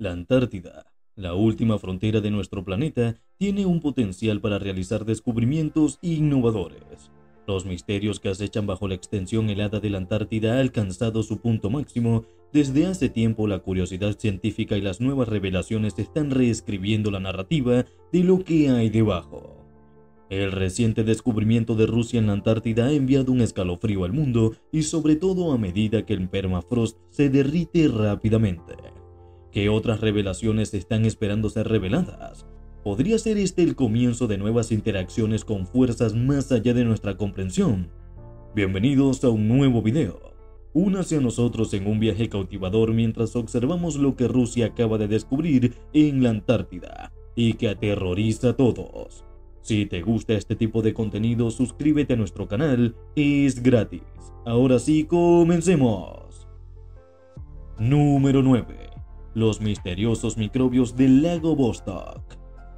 La Antártida, la última frontera de nuestro planeta, tiene un potencial para realizar descubrimientos innovadores. Los misterios que acechan bajo la extensión helada de la Antártida han alcanzado su punto máximo. Desde hace tiempo la curiosidad científica y las nuevas revelaciones están reescribiendo la narrativa de lo que hay debajo. El reciente descubrimiento de Rusia en la Antártida ha enviado un escalofrío al mundo y sobre todo a medida que el permafrost se derrite rápidamente. ¿Qué otras revelaciones están esperando ser reveladas? ¿Podría ser este el comienzo de nuevas interacciones con fuerzas más allá de nuestra comprensión? Bienvenidos a un nuevo video. Únase a nosotros en un viaje cautivador mientras observamos lo que Rusia acaba de descubrir en la Antártida y que aterroriza a todos. Si te gusta este tipo de contenido, suscríbete a nuestro canal, es gratis. Ahora sí, comencemos. Número 9. Los misteriosos microbios del lago Vostok.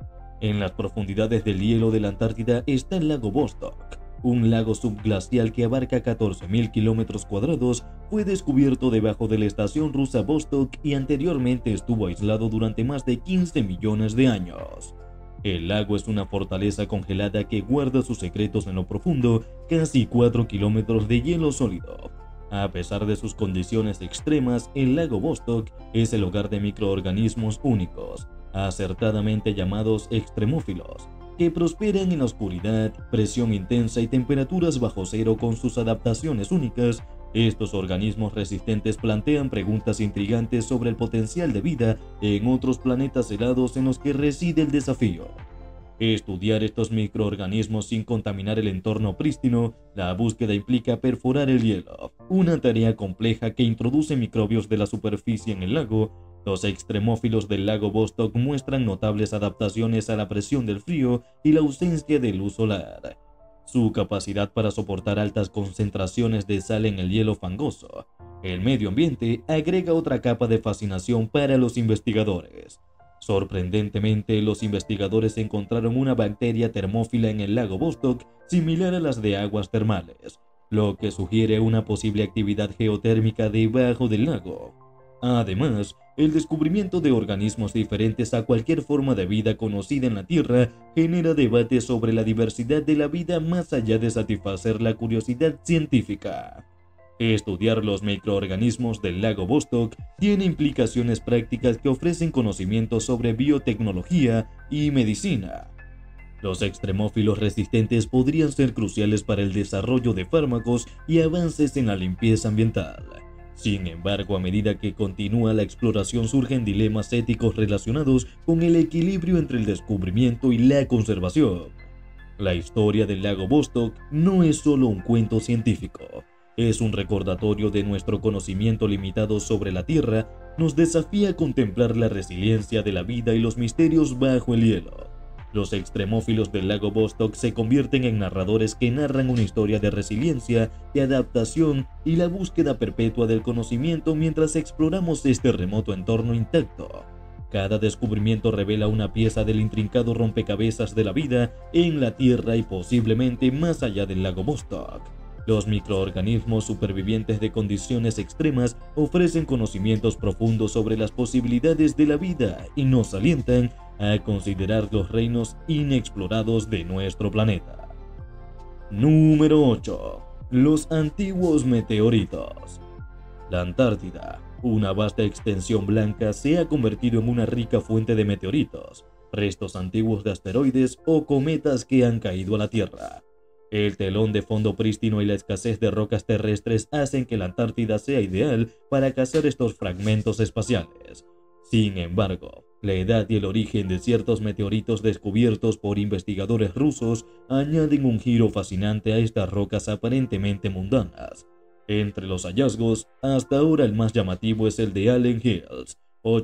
En las profundidades del hielo de la Antártida está el lago Vostok, un lago subglacial que abarca 14.000 kilómetros cuadrados. Fue descubierto debajo de la estación rusa Vostok y anteriormente estuvo aislado durante más de 15 millones de años. El lago es una fortaleza congelada que guarda sus secretos en lo profundo, casi 4 kilómetros de hielo sólido. A pesar de sus condiciones extremas, el lago Vostok es el hogar de microorganismos únicos, acertadamente llamados extremófilos, que prosperan en la oscuridad, presión intensa y temperaturas bajo cero. Con sus adaptaciones únicas, estos organismos resistentes plantean preguntas intrigantes sobre el potencial de vida en otros planetas helados en los que reside el desafío. Estudiar estos microorganismos sin contaminar el entorno prístino. La búsqueda implica perforar el hielo, una tarea compleja que introduce microbios de la superficie en el lago. Los extremófilos del lago Vostok muestran notables adaptaciones a la presión del frío y la ausencia de luz solar. Su capacidad para soportar altas concentraciones de sal en el hielo fangoso, el medio ambiente, agrega otra capa de fascinación para los investigadores. Sorprendentemente, los investigadores encontraron una bacteria termófila en el lago Vostok similar a las de aguas termales, lo que sugiere una posible actividad geotérmica debajo del lago. Además, el descubrimiento de organismos diferentes a cualquier forma de vida conocida en la Tierra genera debates sobre la diversidad de la vida más allá de satisfacer la curiosidad científica. Estudiar los microorganismos del lago Vostok tiene implicaciones prácticas que ofrecen conocimientos sobre biotecnología y medicina. Los extremófilos resistentes podrían ser cruciales para el desarrollo de fármacos y avances en la limpieza ambiental. Sin embargo, a medida que continúa la exploración surgen dilemas éticos relacionados con el equilibrio entre el descubrimiento y la conservación. La historia del lago Vostok no es solo un cuento científico. Es un recordatorio de nuestro conocimiento limitado sobre la Tierra. Nos desafía a contemplar la resiliencia de la vida y los misterios bajo el hielo. Los extremófilos del lago Vostok se convierten en narradores que narran una historia de resiliencia, de adaptación y la búsqueda perpetua del conocimiento mientras exploramos este remoto entorno intacto. Cada descubrimiento revela una pieza del intrincado rompecabezas de la vida en la Tierra y posiblemente más allá del lago Vostok. Los microorganismos supervivientes de condiciones extremas ofrecen conocimientos profundos sobre las posibilidades de la vida y nos alientan a considerar los reinos inexplorados de nuestro planeta. Número 8. Los antiguos meteoritos. La Antártida, una vasta extensión blanca, se ha convertido en una rica fuente de meteoritos, restos antiguos de asteroides o cometas que han caído a la Tierra. El telón de fondo prístino y la escasez de rocas terrestres hacen que la Antártida sea ideal para cazar estos fragmentos espaciales. Sin embargo, la edad y el origen de ciertos meteoritos descubiertos por investigadores rusos añaden un giro fascinante a estas rocas aparentemente mundanas. Entre los hallazgos, hasta ahora el más llamativo es el de Allen Hills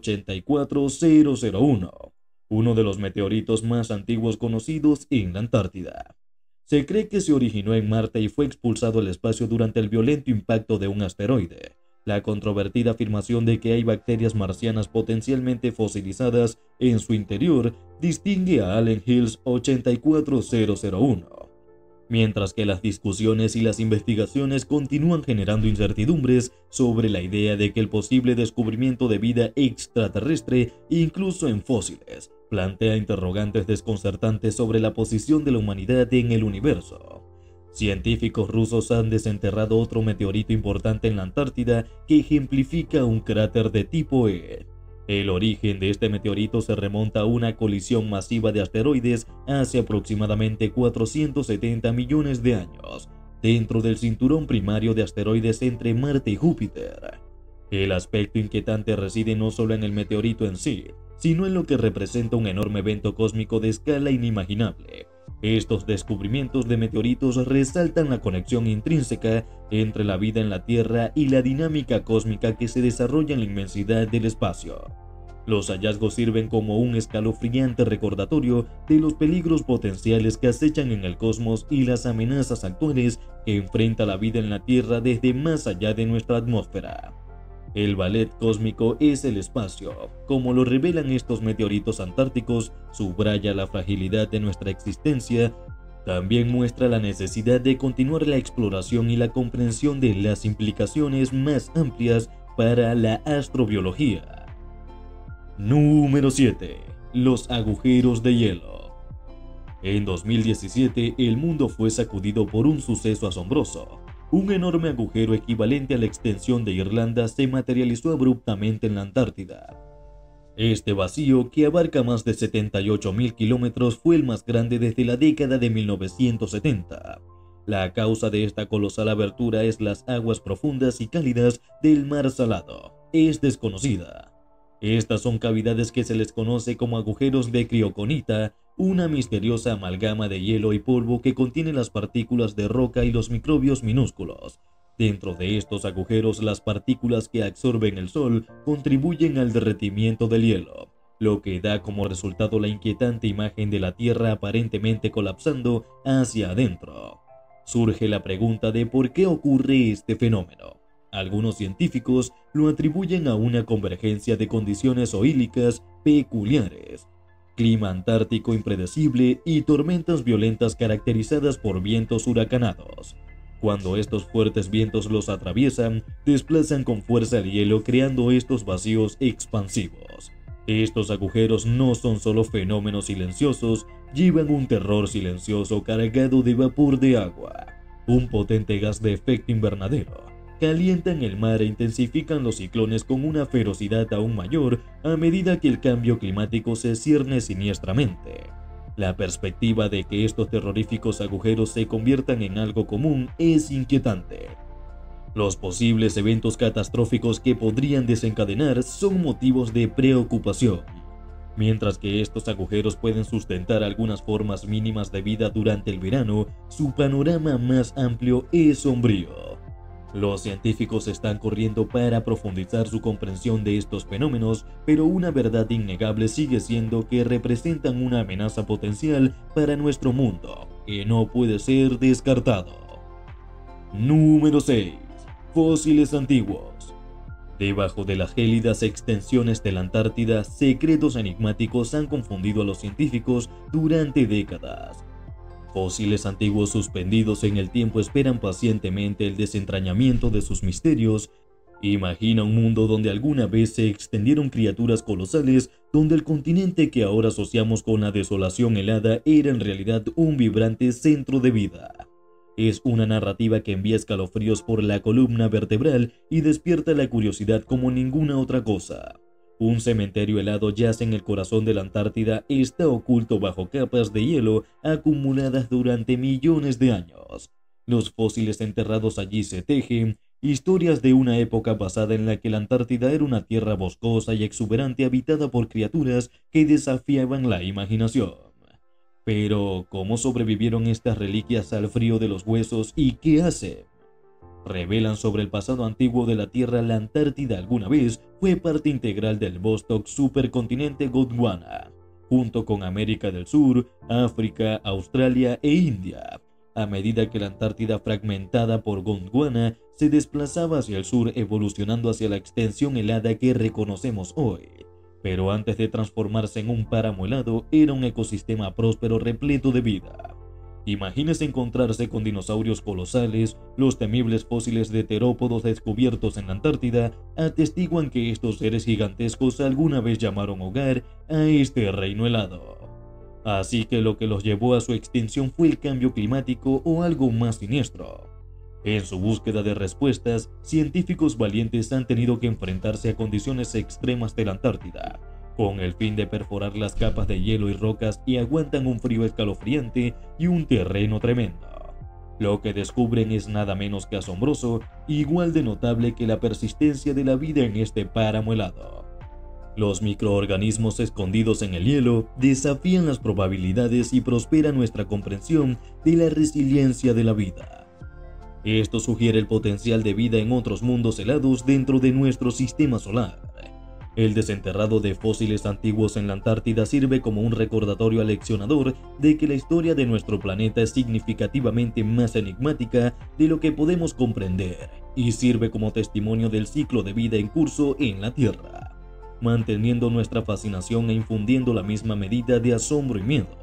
84001, uno de los meteoritos más antiguos conocidos en la Antártida. Se cree que se originó en Marte y fue expulsado al espacio durante el violento impacto de un asteroide. La controvertida afirmación de que hay bacterias marcianas potencialmente fosilizadas en su interior distingue a Allen Hills 84001. mientras que las discusiones y las investigaciones continúan generando incertidumbres sobre la idea de que el posible descubrimiento de vida extraterrestre, incluso en fósiles, plantea interrogantes desconcertantes sobre la posición de la humanidad en el universo. Científicos rusos han desenterrado otro meteorito importante en la Antártida que ejemplifica un cráter de tipo E. El origen de este meteorito se remonta a una colisión masiva de asteroides hace aproximadamente 470 millones de años, dentro del cinturón primario de asteroides entre Marte y Júpiter. El aspecto inquietante reside no solo en el meteorito en sí, sino en lo que representa un enorme evento cósmico de escala inimaginable. Estos descubrimientos de meteoritos resaltan la conexión intrínseca entre la vida en la Tierra y la dinámica cósmica que se desarrolla en la inmensidad del espacio. Los hallazgos sirven como un escalofriante recordatorio de los peligros potenciales que acechan en el cosmos y las amenazas actuales que enfrenta la vida en la Tierra desde más allá de nuestra atmósfera. El ballet cósmico es el espacio. Como lo revelan estos meteoritos antárticos, subraya la fragilidad de nuestra existencia. También muestra la necesidad de continuar la exploración y la comprensión de las implicaciones más amplias para la astrobiología. Número 7. Los agujeros de hielo. En 2017, el mundo fue sacudido por un suceso asombroso. Un enorme agujero equivalente a la extensión de Irlanda se materializó abruptamente en la Antártida. Este vacío, que abarca más de 78.000 kilómetros, fue el más grande desde la década de 1970. La causa de esta colosal abertura es las aguas profundas y cálidas del Mar Salado. Es desconocida. Estas son cavidades que se les conoce como agujeros de crioconita, una misteriosa amalgama de hielo y polvo que contiene las partículas de roca y los microbios minúsculos. Dentro de estos agujeros, las partículas que absorben el sol contribuyen al derretimiento del hielo, lo que da como resultado la inquietante imagen de la Tierra aparentemente colapsando hacia adentro. Surge la pregunta de por qué ocurre este fenómeno. Algunos científicos lo atribuyen a una convergencia de condiciones oílicas peculiares, clima antártico impredecible y tormentas violentas caracterizadas por vientos huracanados. Cuando estos fuertes vientos los atraviesan, desplazan con fuerza el hielo creando estos vacíos expansivos. Estos agujeros no son solo fenómenos silenciosos, llevan un terror silencioso cargado de vapor de agua, un potente gas de efecto invernadero. Calientan el mar e intensifican los ciclones con una ferocidad aún mayor a medida que el cambio climático se cierne siniestramente. La perspectiva de que estos terroríficos agujeros se conviertan en algo común es inquietante. Los posibles eventos catastróficos que podrían desencadenar son motivos de preocupación. Mientras que estos agujeros pueden sustentar algunas formas mínimas de vida durante el verano, su panorama más amplio es sombrío. Los científicos están corriendo para profundizar su comprensión de estos fenómenos, pero una verdad innegable sigue siendo que representan una amenaza potencial para nuestro mundo, que no puede ser descartado. Número 6. Fósiles antiguos. Debajo de las gélidas extensiones de la Antártida, secretos enigmáticos han confundido a los científicos durante décadas. Fósiles antiguos suspendidos en el tiempo esperan pacientemente el desentrañamiento de sus misterios. Imagina un mundo donde alguna vez se extendieron criaturas colosales, donde el continente que ahora asociamos con la desolación helada era en realidad un vibrante centro de vida. Es una narrativa que envía escalofríos por la columna vertebral y despierta la curiosidad como ninguna otra cosa. Un cementerio helado yace en el corazón de la Antártida y está oculto bajo capas de hielo acumuladas durante millones de años. Los fósiles enterrados allí se tejen, historias de una época pasada en la que la Antártida era una tierra boscosa y exuberante habitada por criaturas que desafiaban la imaginación. Pero, ¿cómo sobrevivieron estas reliquias al frío de los huesos y qué hacen? Revelan sobre el pasado antiguo de la Tierra. La Antártida alguna vez fue parte integral del Vostok supercontinente Gondwana, junto con América del Sur, África, Australia e India. A medida que la Antártida fragmentada por Gondwana se desplazaba hacia el sur, evolucionando hacia la extensión helada que reconocemos hoy. Pero antes de transformarse en un páramo helado, era un ecosistema próspero repleto de vida. Imagínese encontrarse con dinosaurios colosales. Los temibles fósiles de terópodos descubiertos en la Antártida atestiguan que estos seres gigantescos alguna vez llamaron hogar a este reino helado. Así que lo que los llevó a su extinción fue el cambio climático o algo más siniestro. En su búsqueda de respuestas, científicos valientes han tenido que enfrentarse a condiciones extremas de la Antártida, con el fin de perforar las capas de hielo y rocas y aguantan un frío escalofriante y un terreno tremendo. Lo que descubren es nada menos que asombroso, igual de notable que la persistencia de la vida en este páramo helado. Los microorganismos escondidos en el hielo desafían las probabilidades y prospera nuestra comprensión de la resiliencia de la vida. Esto sugiere el potencial de vida en otros mundos helados dentro de nuestro sistema solar. El desenterrado de fósiles antiguos en la Antártida sirve como un recordatorio aleccionador de que la historia de nuestro planeta es significativamente más enigmática de lo que podemos comprender y sirve como testimonio del ciclo de vida en curso en la Tierra, manteniendo nuestra fascinación e infundiendo la misma medida de asombro y miedo.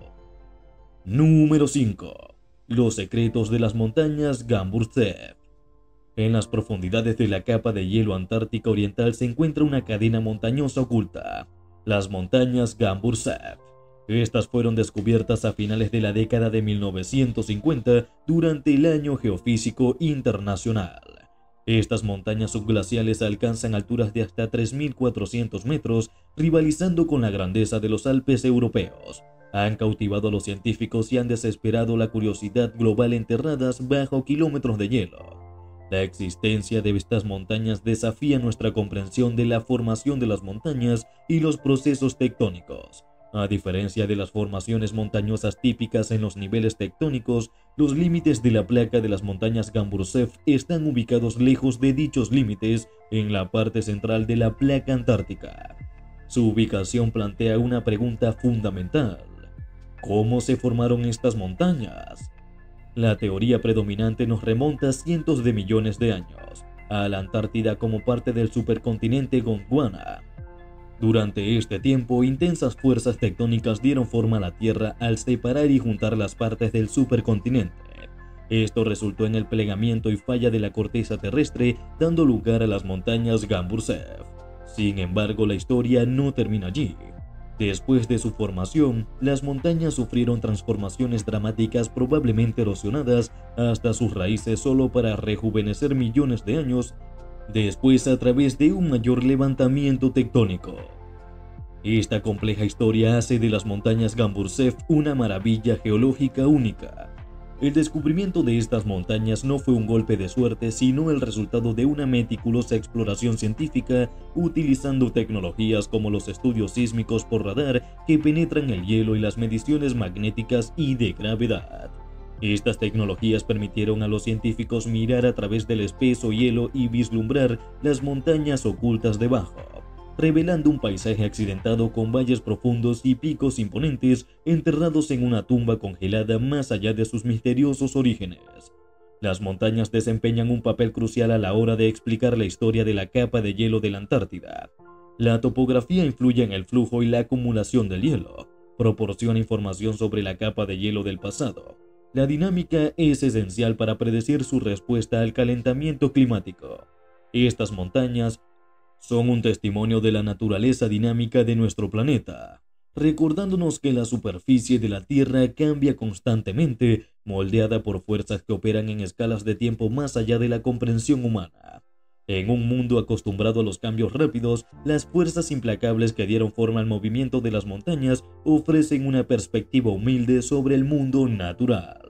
Número 5. Los secretos de las montañas Gamburtsev. En las profundidades de la capa de hielo antártica oriental se encuentra una cadena montañosa oculta, las montañas Gamburtsev. Estas fueron descubiertas a finales de la década de 1950 durante el Año Geofísico Internacional. Estas montañas subglaciales alcanzan alturas de hasta 3.400 metros, rivalizando con la grandeza de los Alpes europeos. Han cautivado a los científicos y han desesperado la curiosidad global enterradas bajo kilómetros de hielo. La existencia de estas montañas desafía nuestra comprensión de la formación de las montañas y los procesos tectónicos. A diferencia de las formaciones montañosas típicas en los niveles tectónicos, los límites de la placa de las montañas Gamburtsev están ubicados lejos de dichos límites en la parte central de la placa antártica. Su ubicación plantea una pregunta fundamental. ¿Cómo se formaron estas montañas? La teoría predominante nos remonta cientos de millones de años, a la Antártida como parte del supercontinente Gondwana. Durante este tiempo, intensas fuerzas tectónicas dieron forma a la Tierra al separar y juntar las partes del supercontinente. Esto resultó en el plegamiento y falla de la corteza terrestre, dando lugar a las montañas Gamburtsev. Sin embargo, la historia no termina allí. Después de su formación, las montañas sufrieron transformaciones dramáticas, probablemente erosionadas hasta sus raíces solo para rejuvenecer millones de años después a través de un mayor levantamiento tectónico. Esta compleja historia hace de las montañas Gamburtsev una maravilla geológica única. El descubrimiento de estas montañas no fue un golpe de suerte, sino el resultado de una meticulosa exploración científica utilizando tecnologías como los estudios sísmicos por radar que penetran el hielo y las mediciones magnéticas y de gravedad. Estas tecnologías permitieron a los científicos mirar a través del espeso hielo y vislumbrar las montañas ocultas debajo, revelando un paisaje accidentado con valles profundos y picos imponentes enterrados en una tumba congelada más allá de sus misteriosos orígenes. Las montañas desempeñan un papel crucial a la hora de explicar la historia de la capa de hielo de la Antártida. La topografía influye en el flujo y la acumulación del hielo, proporciona información sobre la capa de hielo del pasado. La dinámica es esencial para predecir su respuesta al calentamiento climático. Estas montañas son un testimonio de la naturaleza dinámica de nuestro planeta, recordándonos que la superficie de la Tierra cambia constantemente, moldeada por fuerzas que operan en escalas de tiempo más allá de la comprensión humana. En un mundo acostumbrado a los cambios rápidos, las fuerzas implacables que dieron forma al movimiento de las montañas ofrecen una perspectiva humilde sobre el mundo natural.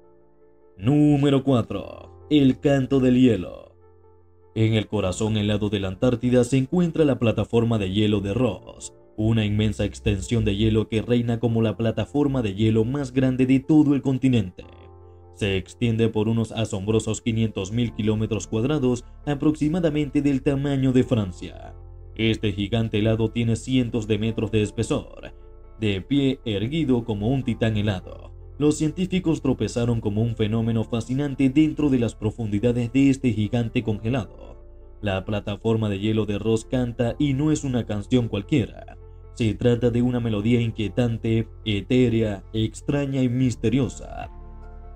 Número 4. El canto del hielo. En el corazón helado de la Antártida se encuentra la plataforma de hielo de Ross, una inmensa extensión de hielo que reina como la plataforma de hielo más grande de todo el continente. Se extiende por unos asombrosos 500.000 kilómetros cuadrados, aproximadamente del tamaño de Francia. Este gigante helado tiene cientos de metros de espesor, de pie erguido como un titán helado. Los científicos tropezaron como un fenómeno fascinante dentro de las profundidades de este gigante congelado. La plataforma de hielo de Ross canta y no es una canción cualquiera. Se trata de una melodía inquietante, etérea, extraña y misteriosa.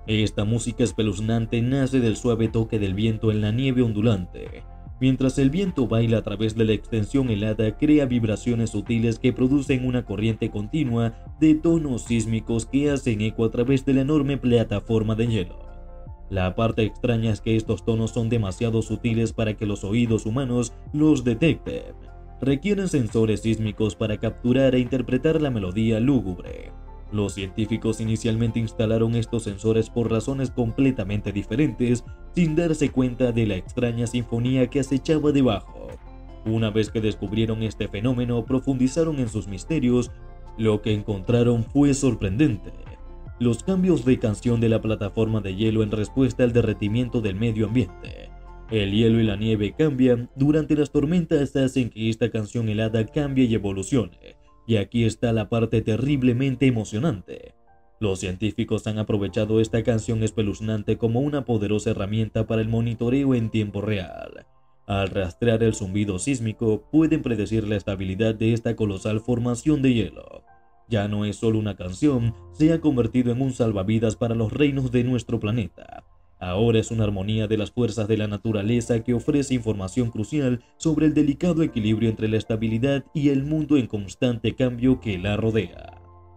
Esta música espeluznante nace del suave toque del viento en la nieve ondulante. Mientras el viento baila a través de la extensión helada, crea vibraciones sutiles que producen una corriente continua de tonos sísmicos que hacen eco a través de la enorme plataforma de hielo. La parte extraña es que estos tonos son demasiado sutiles para que los oídos humanos los detecten. Requieren sensores sísmicos para capturar e interpretar la melodía lúgubre. Los científicos inicialmente instalaron estos sensores por razones completamente diferentes, sin darse cuenta de la extraña sinfonía que acechaba debajo. Una vez que descubrieron este fenómeno, profundizaron en sus misterios. Lo que encontraron fue sorprendente. Los cambios de canción de la plataforma de hielo en respuesta al derretimiento del medio ambiente. El hielo y la nieve cambian. Durante las tormentas hacen que esta canción helada cambie y evolucione. Y aquí está la parte terriblemente emocionante. Los científicos han aprovechado esta canción espeluznante como una poderosa herramienta para el monitoreo en tiempo real. Al rastrear el zumbido sísmico, pueden predecir la estabilidad de esta colosal formación de hielo. Ya no es solo una canción, se ha convertido en un salvavidas para los reinos de nuestro planeta. Ahora es una armonía de las fuerzas de la naturaleza que ofrece información crucial sobre el delicado equilibrio entre la estabilidad y el mundo en constante cambio que la rodea.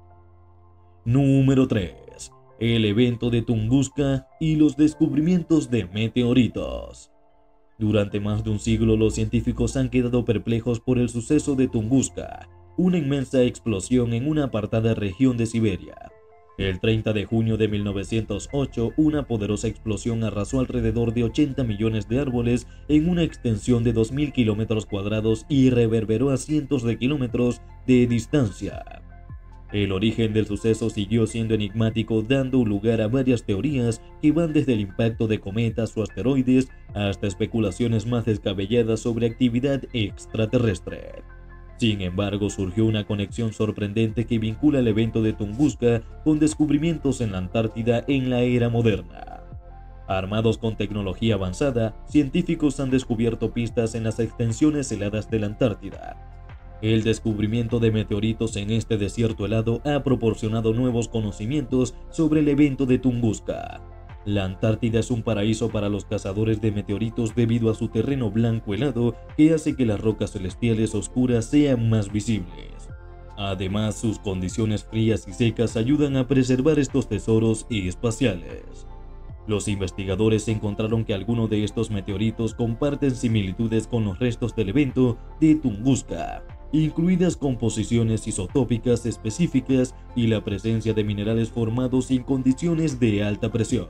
Número 3. El evento de Tunguska y los descubrimientos de meteoritos. Durante más de un siglo, los científicos han quedado perplejos por el suceso de Tunguska, una inmensa explosión en una apartada región de Siberia. El 30 de junio de 1908, una poderosa explosión arrasó alrededor de 80 millones de árboles en una extensión de 2.000 kilómetros cuadrados y reverberó a cientos de kilómetros de distancia. El origen del suceso siguió siendo enigmático, dando lugar a varias teorías que van desde el impacto de cometas o asteroides hasta especulaciones más descabelladas sobre actividad extraterrestre. Sin embargo, surgió una conexión sorprendente que vincula el evento de Tunguska con descubrimientos en la Antártida en la era moderna. Armados con tecnología avanzada, científicos han descubierto pistas en las extensiones heladas de la Antártida. El descubrimiento de meteoritos en este desierto helado ha proporcionado nuevos conocimientos sobre el evento de Tunguska. La Antártida es un paraíso para los cazadores de meteoritos debido a su terreno blanco helado que hace que las rocas celestiales oscuras sean más visibles. Además, sus condiciones frías y secas ayudan a preservar estos tesoros espaciales. Los investigadores encontraron que algunos de estos meteoritos comparten similitudes con los restos del evento de Tunguska, incluidas composiciones isotópicas específicas y la presencia de minerales formados en condiciones de alta presión.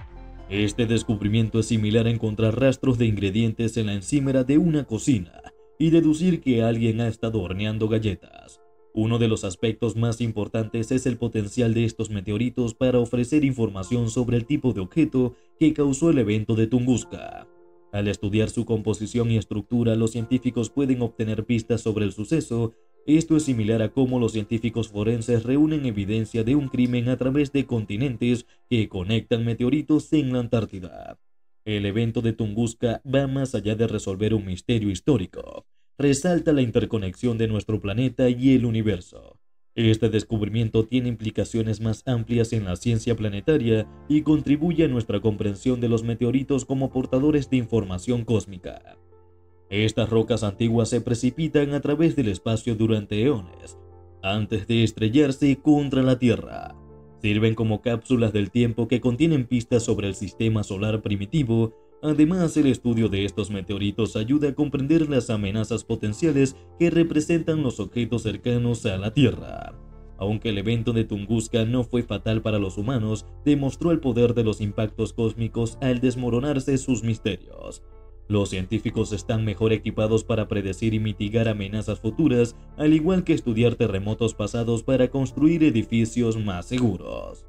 Este descubrimiento es similar a encontrar rastros de ingredientes en la encimera de una cocina y deducir que alguien ha estado horneando galletas. Uno de los aspectos más importantes es el potencial de estos meteoritos para ofrecer información sobre el tipo de objeto que causó el evento de Tunguska. Al estudiar su composición y estructura, los científicos pueden obtener pistas sobre el suceso. Esto es similar a cómo los científicos forenses reúnen evidencia de un crimen a través de continentes que conectan meteoritos en la Antártida. El evento de Tunguska va más allá de resolver un misterio histórico. Resalta la interconexión de nuestro planeta y el universo. Este descubrimiento tiene implicaciones más amplias en la ciencia planetaria y contribuye a nuestra comprensión de los meteoritos como portadores de información cósmica. Estas rocas antiguas se precipitan a través del espacio durante eones, antes de estrellarse contra la Tierra. Sirven como cápsulas del tiempo que contienen pistas sobre el sistema solar primitivo. Además, el estudio de estos meteoritos ayuda a comprender las amenazas potenciales que representan los objetos cercanos a la Tierra. Aunque el evento de Tunguska no fue fatal para los humanos, demostró el poder de los impactos cósmicos al desmoronarse sus misterios. Los científicos están mejor equipados para predecir y mitigar amenazas futuras, al igual que estudiar terremotos pasados para construir edificios más seguros.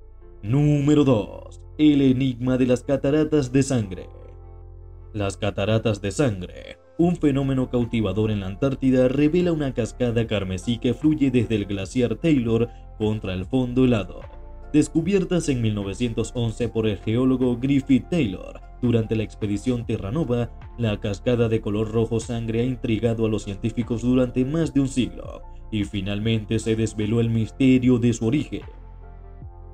Número 2. El enigma de las cataratas de sangre. Las cataratas de sangre, un fenómeno cautivador en la Antártida, revela una cascada carmesí que fluye desde el glaciar Taylor contra el fondo helado. Descubiertas en 1911 por el geólogo Griffith Taylor durante la expedición Terra Nova, la cascada de color rojo sangre ha intrigado a los científicos durante más de un siglo y finalmente se desveló el misterio de su origen.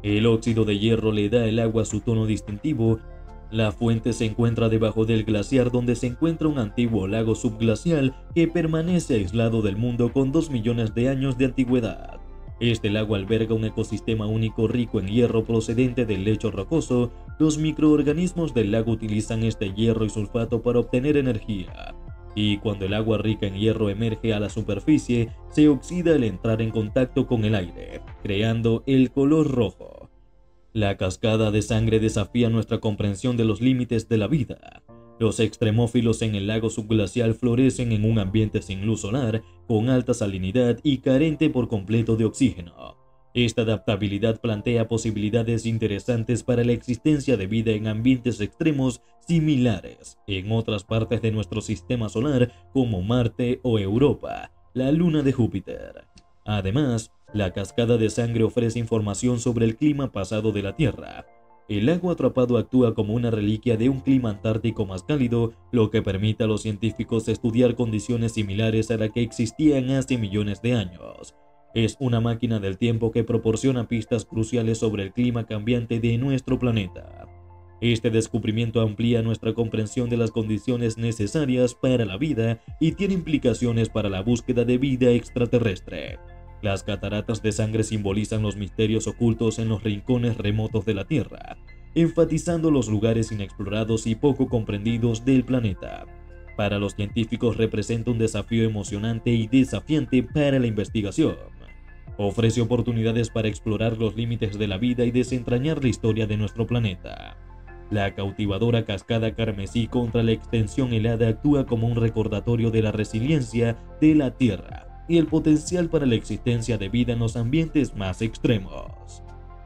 El óxido de hierro le da al agua su tono distintivo. La fuente se encuentra debajo del glaciar, donde se encuentra un antiguo lago subglacial que permanece aislado del mundo con 2 millones de años de antigüedad. Este lago alberga un ecosistema único rico en hierro procedente del lecho rocoso. Los microorganismos del lago utilizan este hierro y sulfato para obtener energía. Y cuando el agua rica en hierro emerge a la superficie, se oxida al entrar en contacto con el aire, creando el color rojo. La cascada de sangre desafía nuestra comprensión de los límites de la vida. Los extremófilos en el lago subglacial florecen en un ambiente sin luz solar, con alta salinidad y carente por completo de oxígeno. Esta adaptabilidad plantea posibilidades interesantes para la existencia de vida en ambientes extremos similares en otras partes de nuestro sistema solar, como Marte o Europa, la luna de Júpiter. Además, la cascada de sangre ofrece información sobre el clima pasado de la Tierra. El lago atrapado actúa como una reliquia de un clima antártico más cálido, lo que permite a los científicos estudiar condiciones similares a las que existían hace millones de años. Es una máquina del tiempo que proporciona pistas cruciales sobre el clima cambiante de nuestro planeta. Este descubrimiento amplía nuestra comprensión de las condiciones necesarias para la vida y tiene implicaciones para la búsqueda de vida extraterrestre. Las cataratas de sangre simbolizan los misterios ocultos en los rincones remotos de la Tierra, enfatizando los lugares inexplorados y poco comprendidos del planeta. Para los científicos representa un desafío emocionante y desafiante para la investigación. Ofrece oportunidades para explorar los límites de la vida y desentrañar la historia de nuestro planeta. La cautivadora cascada carmesí contra la extensión helada actúa como un recordatorio de la resiliencia de la Tierra y el potencial para la existencia de vida en los ambientes más extremos.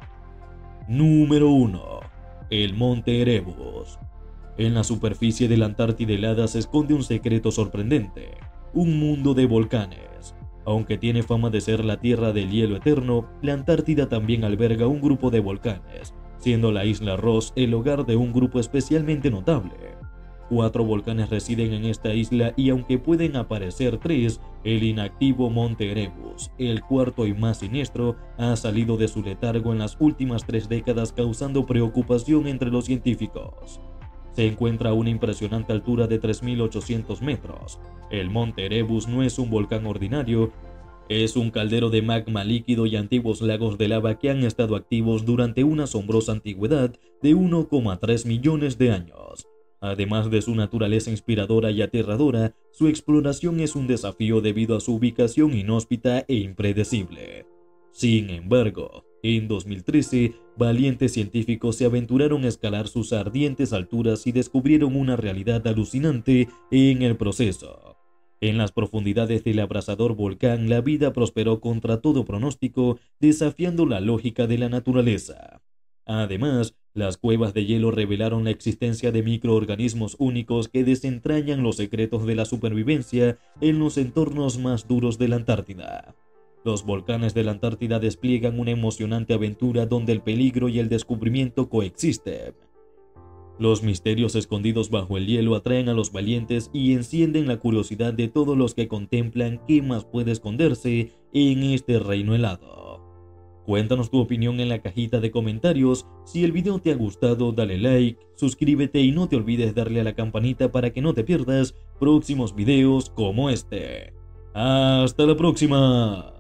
Número 1. El Monte Erebus. En la superficie de la Antártida helada se esconde un secreto sorprendente, un mundo de volcanes. Aunque tiene fama de ser la tierra del hielo eterno, la Antártida también alberga un grupo de volcanes, siendo la isla Ross el hogar de un grupo especialmente notable. 4 volcanes residen en esta isla y aunque pueden aparecer 3, el inactivo Monte Erebus, el cuarto y más siniestro, ha salido de su letargo en las últimas 3 décadas, causando preocupación entre los científicos. Se encuentra a una impresionante altura de 3.800 metros. El Monte Erebus no es un volcán ordinario, es un caldero de magma líquido y antiguos lagos de lava que han estado activos durante una asombrosa antigüedad de 1,3 millones de años. Además de su naturaleza inspiradora y aterradora, su exploración es un desafío debido a su ubicación inhóspita e impredecible. Sin embargo, en 2013, valientes científicos se aventuraron a escalar sus ardientes alturas y descubrieron una realidad alucinante en el proceso. En las profundidades del abrasador volcán, la vida prosperó contra todo pronóstico, desafiando la lógica de la naturaleza. Además, las cuevas de hielo revelaron la existencia de microorganismos únicos que desentrañan los secretos de la supervivencia en los entornos más duros de la Antártida. Los volcanes de la Antártida despliegan una emocionante aventura donde el peligro y el descubrimiento coexisten. Los misterios escondidos bajo el hielo atraen a los valientes y encienden la curiosidad de todos los que contemplan qué más puede esconderse en este reino helado. Cuéntanos tu opinión en la cajita de comentarios. Si el video te ha gustado, dale like, suscríbete y no te olvides darle a la campanita para que no te pierdas próximos videos como este. ¡Hasta la próxima!